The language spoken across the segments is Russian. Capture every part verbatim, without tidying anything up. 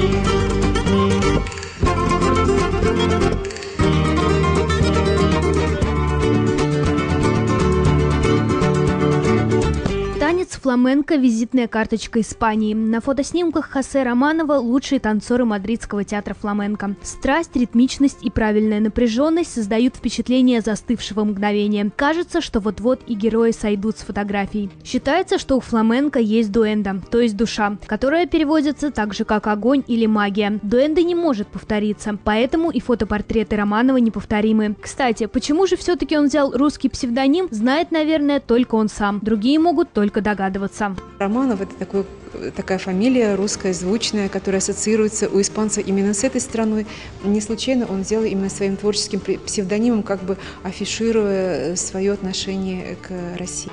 Фламенко – визитная карточка Испании. На фотоснимках Хосе Романова – лучшие танцоры мадридского театра фламенко. Страсть, ритмичность и правильная напряженность создают впечатление застывшего мгновения. Кажется, что вот-вот и герои сойдут с фотографий. Считается, что у фламенко есть дуэнда, то есть душа, которая переводится так же, как огонь или магия. Дуэнда не может повториться, поэтому и фотопортреты Романова неповторимы. Кстати, почему же все-таки он взял русский псевдоним, знает, наверное, только он сам. Другие могут только догадываться. Романов – это такой, такая фамилия русская, звучная, которая ассоциируется у испанцев именно с этой страной. Не случайно он взял именно своим творческим псевдонимом, как бы афишируя свое отношение к России.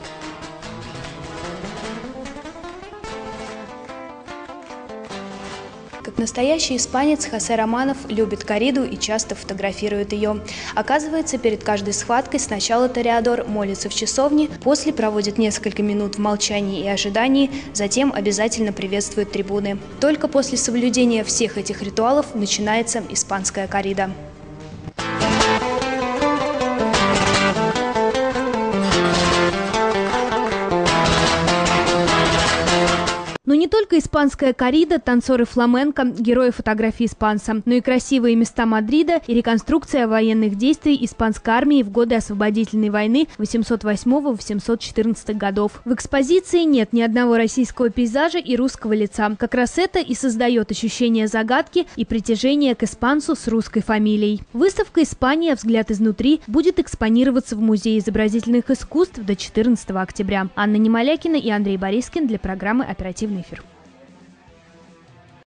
Как настоящий испанец, Хосе Романов любит корриду и часто фотографирует ее. Оказывается, перед каждой схваткой сначала тореадор молится в часовне, после проводит несколько минут в молчании и ожидании, затем обязательно приветствует трибуны. Только после соблюдения всех этих ритуалов начинается испанская коррида. Но не только испанская коррида, танцоры фламенко, герои фотографии испанца, но и красивые места Мадрида и реконструкция военных действий испанской армии в годы освободительной войны восемьсот восьмого — восемьсот четырнадцатого годов. В экспозиции нет ни одного российского пейзажа и русского лица. Как раз это и создает ощущение загадки и притяжения к испанцу с русской фамилией. Выставка «Испания. Взгляд изнутри» будет экспонироваться в Музее изобразительных искусств до четырнадцатого октября. Анна Немолякина и Андрей Борискин для программы «Оперативный эфир».